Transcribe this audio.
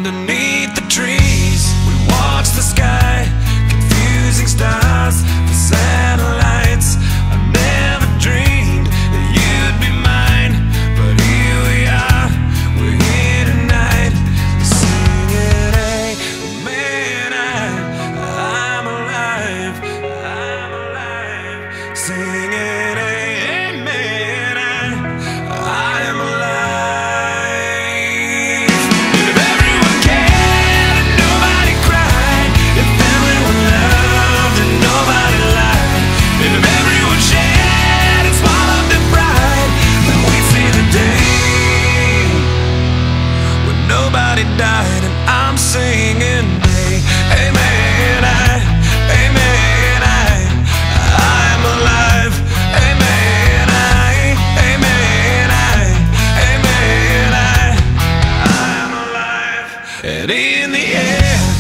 underneath the trees. We watch the sky, confusing stars for satellites. I never dreamed that you'd be mine, but here we are, we're here tonight, singing, hey, man, I'm alive, singing, hey, man, I am alive. If everyone cared and nobody cried, if everyone loved and nobody lied, if everyone shared and swallowed their pride, then we'd see the day when nobody died. And I'm singing, hey, hey man, hey man, I'm alive. Hey man, hey man, hey man, I'm alive. And in the air